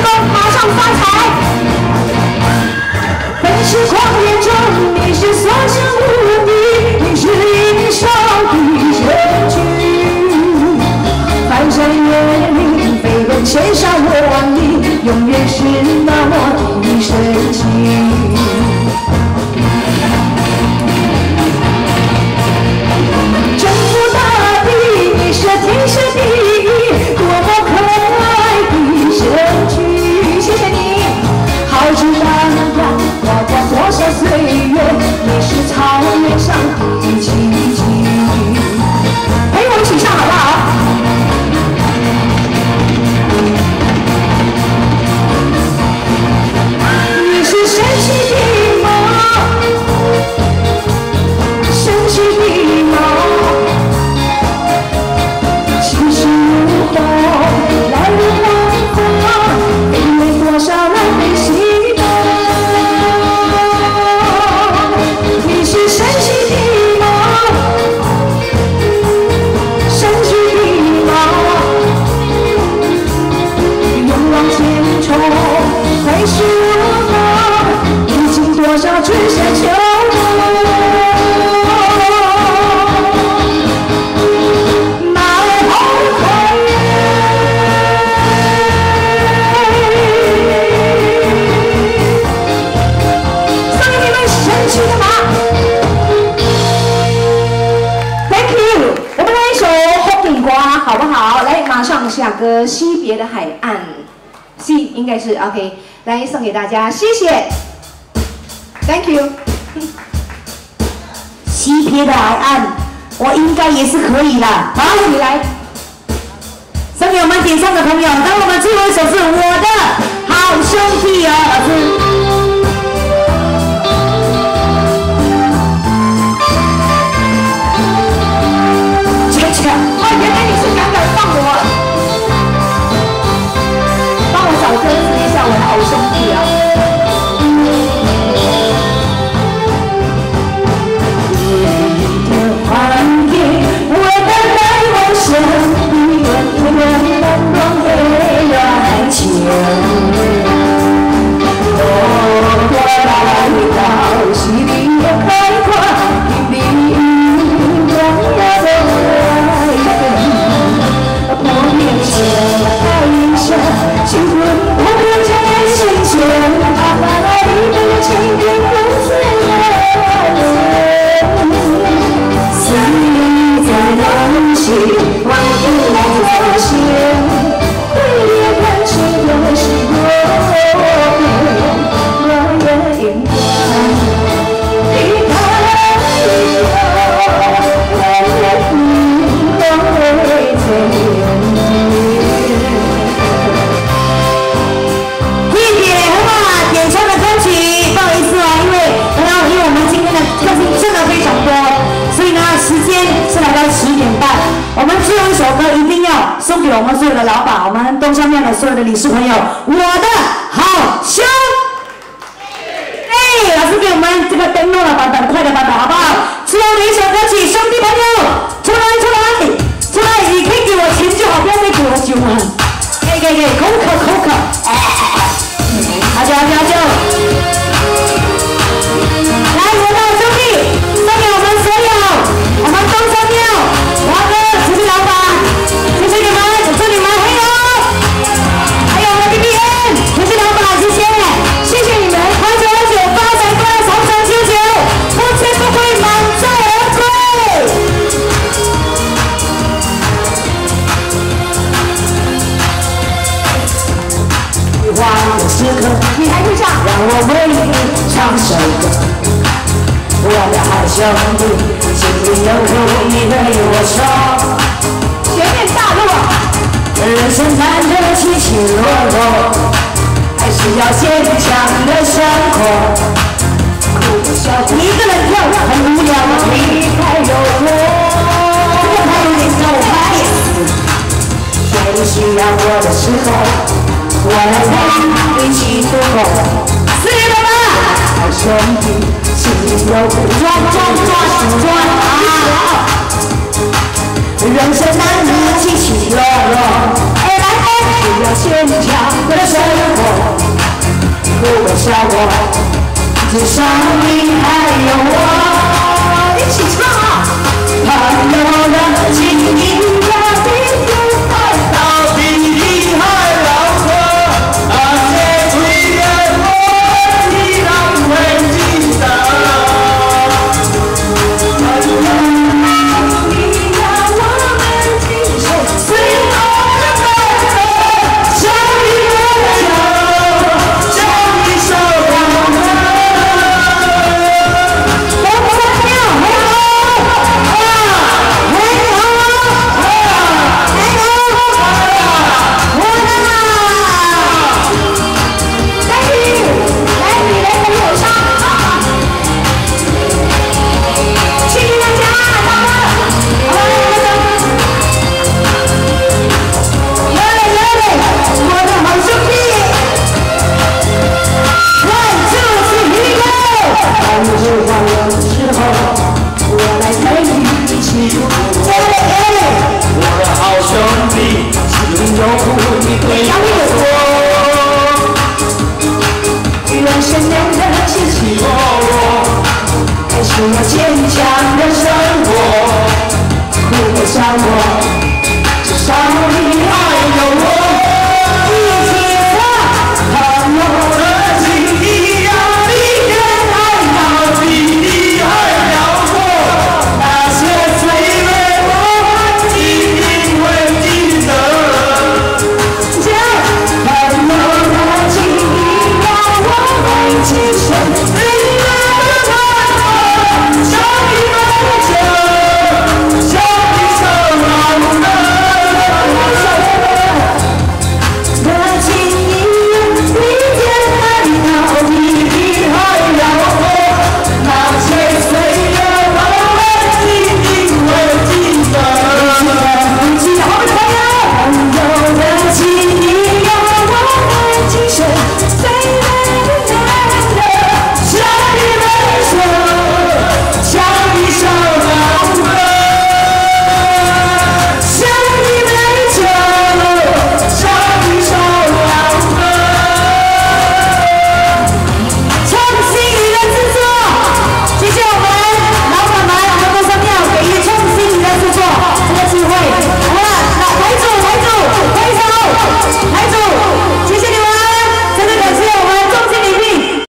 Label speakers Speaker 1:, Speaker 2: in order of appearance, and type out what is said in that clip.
Speaker 1: 马上发财。本是狂野中，你是所向无敌，你是英雄的人君。翻山越岭，飞奔千山万里，永远是那么的深情。征服大地，你是天时地利，多么可爱的神曲。谢谢你，好事荡漾，花光多少岁月，你是草原上的奇迹。陪我一起唱好不好？你是神奇的梦，神奇的梦，气势如虹，来日方长，飞越多少人的心动。你是神奇的梦，神奇的梦，勇往前冲，会是我历经多少春夏秋冬，马后飞。送给你们神奇的马 ，Thank you。我们来一首红顶瓜，好不好？来，马上下歌，西别的海岸。C 应该是 OK， 来送给大家，谢谢 ，Thank you。
Speaker 2: 西边的海岸，我应该也是可以的。好，
Speaker 1: 你来，
Speaker 2: 送给我们点唱的朋友，当我们最后一首是我的好兄弟哦，老师。
Speaker 1: 哦，原来你是敢放我，帮我找歌词一下我的好兄弟啊。我的爱我身边，永远难忘的爱情。我来到西边的海岸，你我的爱人，破灭前爱上，情魂不变在心间，阿爸爱的情缘不自然。思念在浓情，万物来发现，挥别感情的时光，我也应该离开你，我会再见。
Speaker 2: 谢谢很好点唱的歌曲，不好意思啊，因为我们今天的歌曲真的非常多，所以呢时间是来到10点半，我们最后一首歌一定要送给我们所有的老板，我们东山庙的所有的理事朋友，我的好兄弟。老师给我们这个登录的版本，快的版本好不好？最后的一首歌曲，兄弟朋友，出来，你可以给我钱就好，不要再给我酒了。可以，口渴，好久。来，我的兄弟，送给我们所有，我们东山庙华哥、慈禧老板，谢谢你们，祝你们很有，还有我们 BBN 慈禧老板，谢谢你们，长久发财快乐，长长久久，不缺不贵，满载而归。花的时刻，
Speaker 1: 你还会唱？
Speaker 2: 让我为你唱首歌。我的好兄弟，心里有苦你对我说。
Speaker 1: 前面大路，
Speaker 2: 人生难得起起落落，还是要坚强的生活。哭的笑的，一个人跳很无聊，离开有我，这个还有点狗拍。谁需要我的时候，我来陪你一起度过。4月了吗？好兄弟，心里有苦抓啊！人生难得起起落